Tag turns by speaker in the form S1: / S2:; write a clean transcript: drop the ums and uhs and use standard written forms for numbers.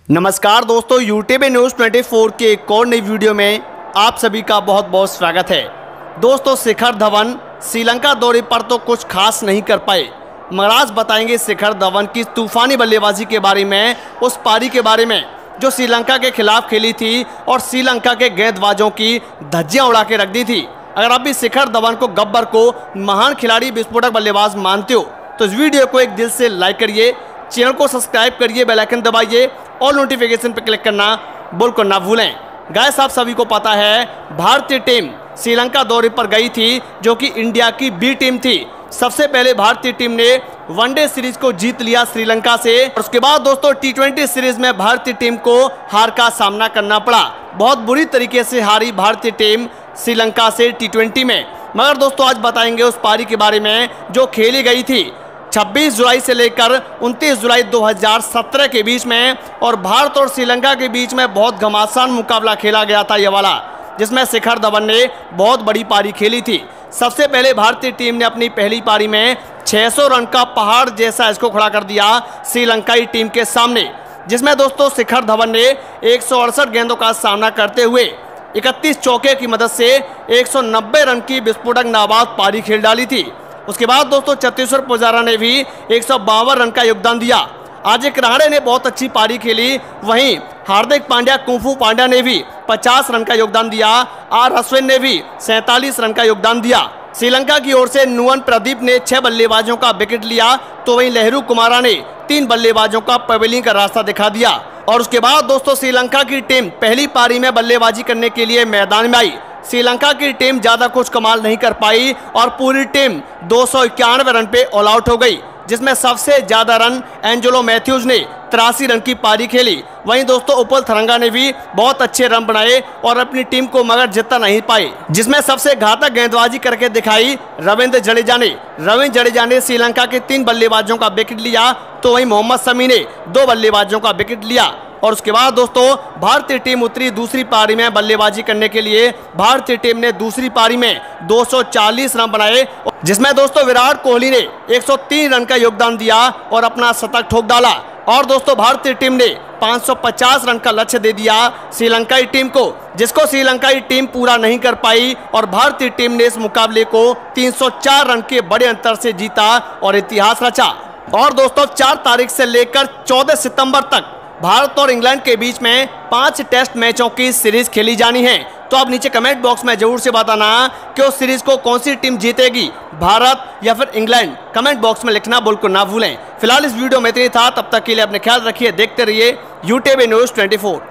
S1: नमस्कार दोस्तों, YouTube news 24 के एक और नई वीडियो में आप सभी का बहुत बहुत स्वागत है। दोस्तों, शिखर धवन श्रीलंका दौरे पर तो कुछ खास नहीं कर पाए, मगर आज बताएंगे शिखर धवन की तूफानी बल्लेबाजी के बारे में, उस पारी के बारे में जो श्रीलंका के खिलाफ खेली थी और श्रीलंका के गेंदबाजों की धज्जियां उड़ा के रख दी थी। अगर आप भी शिखर धवन को गब्बर को महान खिलाड़ी, विस्फोटक बल्लेबाज मानते हो तो इस वीडियो को एक दिल से लाइक करिए, चैनल को सब्सक्राइब करिए, बेल आइकन दबाइए और नोटिफिकेशन पर क्लिक करना बिल्कुल ना भूलें। गाइस, आप सभी को पता है भारतीय टीम श्रीलंका दौरे पर गई थी, जो कि इंडिया की बी टीम थी। सबसे पहले भारतीय टीम ने वनडे सीरीज को जीत लिया श्रीलंका से, और उसके बाद दोस्तों टी20 सीरीज में भारतीय टीम को हार का सामना करना पड़ा। बहुत बुरी तरीके से हारी भारतीय टीम श्रीलंका से टी20 में। मगर दोस्तों, आज बताएंगे उस पारी के बारे में जो खेली गई थी 26 जुलाई से लेकर 29 जुलाई 2017 के बीच में, और भारत और श्रीलंका के बीच में बहुत घमासान मुकाबला खेला गया था ये वाला, जिसमें शिखर धवन ने बहुत बड़ी पारी खेली थी। सबसे पहले भारतीय टीम ने अपनी पहली पारी में 600 रन का पहाड़ जैसा स्कोर खड़ा कर दिया श्रीलंकाई टीम के सामने, जिसमें दोस्तों शिखर धवन ने 168 गेंदों का सामना करते हुए 31 चौके की मदद से 190 रन की विस्फोटक नाबाद पारी खेल डाली थी। उसके बाद दोस्तों चतेश्वर पुजारा ने भी 152 रन का योगदान दिया। अजिंक रहाणे ने बहुत अच्छी पारी खेली, वहीं हार्दिक पांड्या, कुंफू पांड्या ने भी 50 रन का योगदान दिया। आर अश्विन ने भी 47 रन का योगदान दिया। श्रीलंका की ओर से नुवन प्रदीप ने 6 बल्लेबाजों का विकेट लिया, तो वहीं लहरू कुमारा ने 3 बल्लेबाजों का पवेलियन का रास्ता दिखा दिया। और उसके बाद दोस्तों श्रीलंका की टीम पहली पारी में बल्लेबाजी करने के लिए मैदान में आई। श्रीलंका की टीम ज्यादा कुछ कमाल नहीं कर पाई और पूरी टीम 291 रन पे ऑल आउट हो गई, जिसमें सबसे ज्यादा रन एंजेलो मैथ्यूज ने 83 रन की पारी खेली। वहीं दोस्तों उपल थरंगा ने भी बहुत अच्छे रन बनाए और अपनी टीम को मगर जिता नहीं पाए, जिसमें सबसे घातक गेंदबाजी करके दिखाई रविंद्र जडेजा ने श्रीलंका के 3 बल्लेबाजों का विकेट लिया, तो वहीं मोहम्मद शमी ने 2 बल्लेबाजों का विकेट लिया। और उसके बाद दोस्तों भारतीय टीम उतरी दूसरी पारी में बल्लेबाजी करने के लिए। भारतीय टीम ने दूसरी पारी में 240 रन बनाए, जिसमें दोस्तों विराट कोहली ने 103 रन का योगदान दिया और अपना शतक ठोक डाला। और दोस्तों भारतीय टीम ने 550 रन का लक्ष्य दे दिया श्रीलंकाई टीम को, जिसको श्रीलंकाई टीम पूरा नहीं कर पाई, और भारतीय टीम ने इस मुकाबले को 304 रन के बड़े अंतर से जीता और इतिहास रचा। और दोस्तों 4 तारीख से लेकर 14 सितंबर तक भारत और इंग्लैंड के बीच में 5 टेस्ट मैचों की सीरीज खेली जानी है। तो आप नीचे कमेंट बॉक्स में जरूर से बताना कि उस सीरीज को कौन सी टीम जीतेगी, भारत या फिर इंग्लैंड। कमेंट बॉक्स में लिखना बिल्कुल ना भूलें। फिलहाल इस वीडियो में इतना ही था, तब तक के लिए अपने ख्याल रखिए, देखते रहिए यूट्यूब न्यूज़ 24।